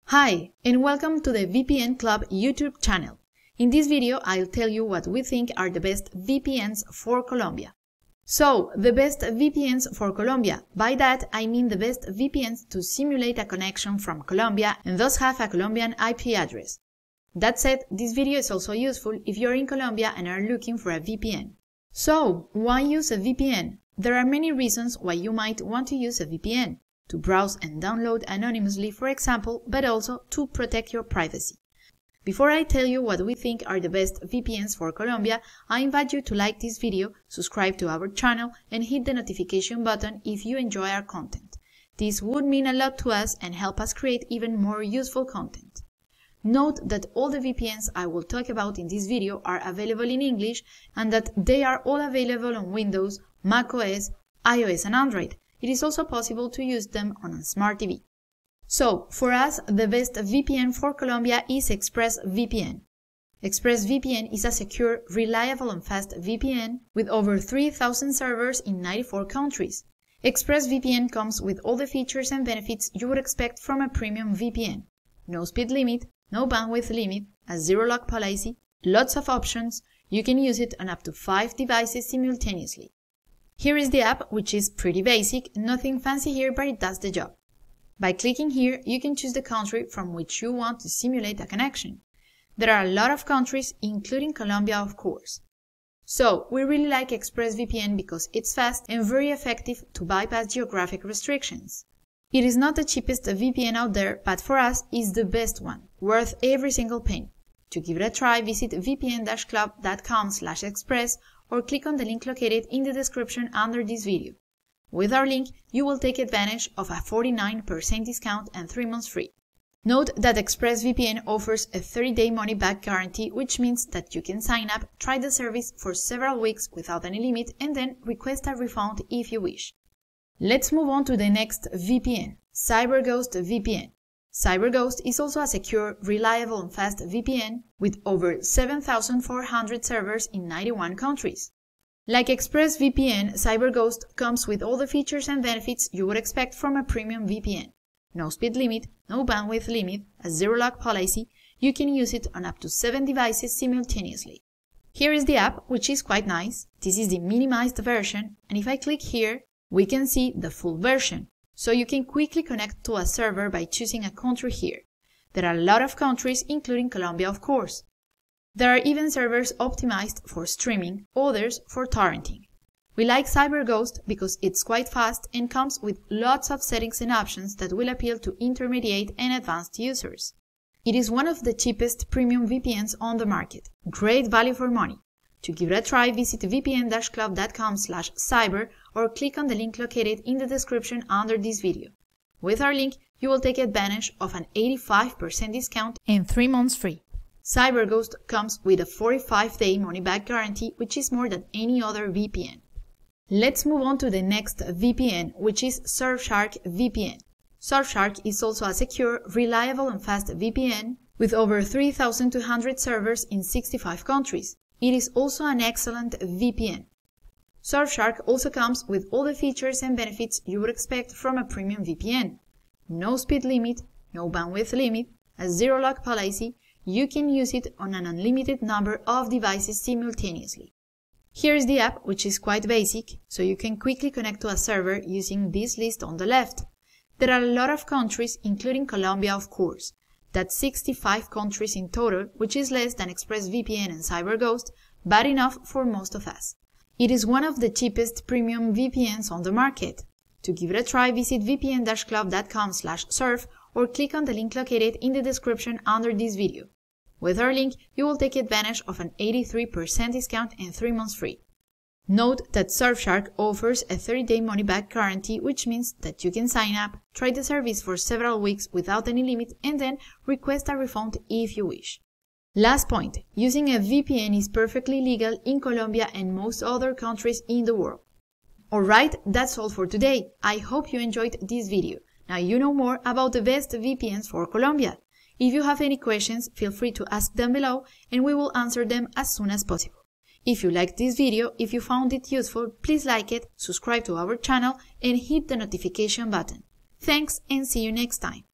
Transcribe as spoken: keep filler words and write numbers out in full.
Hi, and welcome to the V P N Club YouTube channel. In this video, I'll tell you what we think are the best V P Ns for Colombia. So, the best V P Ns for Colombia. By that, I mean the best V P Ns to simulate a connection from Colombia and thus have a Colombian I P address. That said, this video is also useful if you're in Colombia and are looking for a V P N. So, why use a V P N? There are many reasons why you might want to use a V P N. To browse and download anonymously, for example, but also to protect your privacy. Before I tell you what we think are the best V P Ns for Colombia, I invite you to like this video, subscribe to our channel, and hit the notification button if you enjoy our content. This would mean a lot to us and help us create even more useful content. Note that all the V P Ns I will talk about in this video are available in English and that they are all available on Windows, macOS, iOS and Android. It is also possible to use them on a smart T V. So, for us, the best V P N for Colombia is ExpressVPN. ExpressVPN is a secure, reliable and fast V P N with over three thousand servers in ninety-four countries. ExpressVPN comes with all the features and benefits you would expect from a premium V P N. No speed limit, no bandwidth limit, a zero-log policy, lots of options. You can use it on up to five devices simultaneously. Here is the app, which is pretty basic, nothing fancy here, but it does the job. By clicking here, you can choose the country from which you want to simulate a connection. There are a lot of countries, including Colombia, of course. So, we really like ExpressVPN because it's fast and very effective to bypass geographic restrictions. It is not the cheapest V P N out there, but for us, it's the best one, worth every single penny. To give it a try, visit v p n dash club dot com slash express or click on the link located in the description under this video. With our link, you will take advantage of a forty-nine percent discount and three months free. Note that ExpressVPN offers a thirty day money-back guarantee, which means that you can sign up, try the service for several weeks without any limit, and then request a refund if you wish. Let's move on to the next V P N, CyberGhost V P N. CyberGhost is also a secure, reliable and fast V P N with over seven thousand four hundred servers in ninety-one countries. Like ExpressVPN, CyberGhost comes with all the features and benefits you would expect from a premium V P N. No speed limit, no bandwidth limit, a zero-log policy. You can use it on up to seven devices simultaneously. Here is the app, which is quite nice. This is the minimized version, and if I click here, we can see the full version. So you can quickly connect to a server by choosing a country here. There are a lot of countries, including Colombia, of course. There are even servers optimized for streaming, others for torrenting. We like CyberGhost because it's quite fast and comes with lots of settings and options that will appeal to intermediate and advanced users. It is one of the cheapest premium V P Ns on the market. Great value for money. To give it a try, visit v p n dash club dot com slash cyber or click on the link located in the description under this video. With our link, you will take advantage of an eighty-five percent discount and three months free. CyberGhost comes with a forty-five day money-back guarantee, which is more than any other V P N. Let's move on to the next V P N, which is Surfshark V P N. Surfshark is also a secure, reliable and fast V P N with over three thousand two hundred servers in sixty-five countries. It is also an excellent V P N. Surfshark also comes with all the features and benefits you would expect from a premium V P N. No speed limit, no bandwidth limit, a zero-log policy. You can use it on an unlimited number of devices simultaneously. Here is the app, which is quite basic, so you can quickly connect to a server using this list on the left. There are a lot of countries, including Colombia, of course. That's sixty-five countries in total, which is less than ExpressVPN and CyberGhost, but enough for most of us. It is one of the cheapest premium V P Ns on the market. To give it a try, visit v p n dash club dot com slash surf or click on the link located in the description under this video. With our link, you will take advantage of an eighty-three percent discount and three months free. Note that Surfshark offers a thirty day money-back guarantee, which means that you can sign up, try the service for several weeks without any limit, and then request a refund if you wish. Last point, using a V P N is perfectly legal in Colombia and most other countries in the world. Alright, that's all for today. I hope you enjoyed this video. Now you know more about the best V P Ns for Colombia. If you have any questions, feel free to ask them below and we will answer them as soon as possible. If you liked this video, if you found it useful, please like it, subscribe to our channel and hit the notification button. Thanks and see you next time.